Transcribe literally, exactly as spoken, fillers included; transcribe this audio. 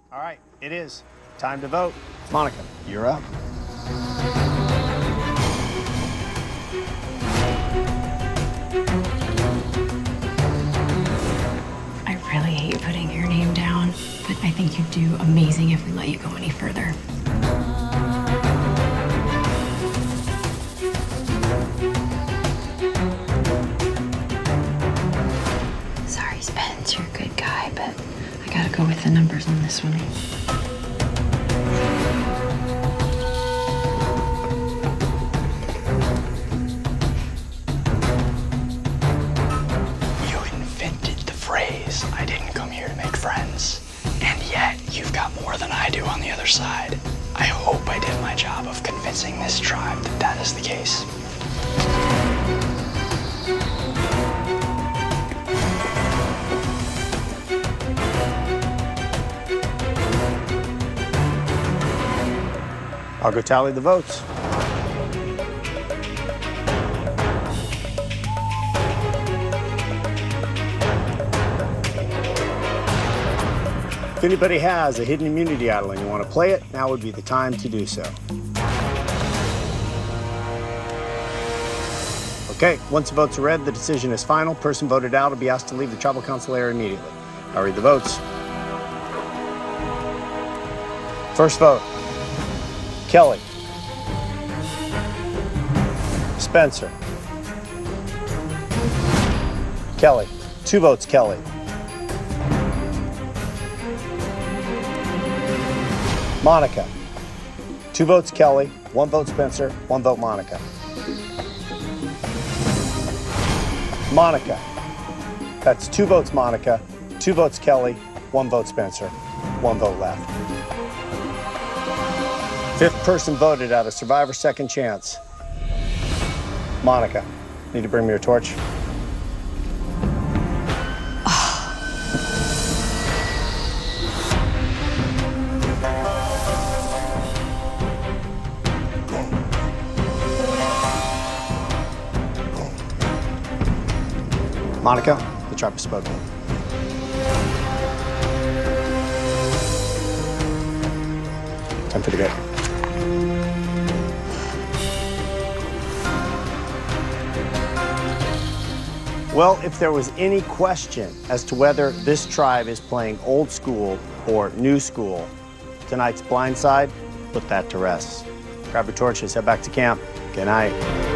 All right, it is time to vote. Monica, you're up. I really hate putting your name down, but I think you'd do amazing if we let you go any further. Sorry, Spence, you're a good guy, but I gotta go with the numbers on this one. I didn't come here to make friends. And yet, you've got more than I do on the other side. I hope I did my job of convincing this tribe that that is the case. I'll go tally the votes. If anybody has a hidden immunity idol and you want to play it, now would be the time to do so. Okay, once the votes are read, the decision is final. Person voted out will be asked to leave the tribal council area immediately. I'll read the votes. First vote, Kelly. Spencer. Kelly. Two votes, Kelly. Monica. Two votes, Kelly. One vote, Spencer. One vote, Monica. Monica. That's two votes, Monica. Two votes, Kelly. One vote, Spencer. One vote left. Fifth person voted out of Survivor Second Chance. Monica. Need to bring me your torch? Monica, the tribe has spoken. Time for the go. Well, if there was any question as to whether this tribe is playing old school or new school, tonight's Blindside put that to rest. Grab your torches, head back to camp. Good night.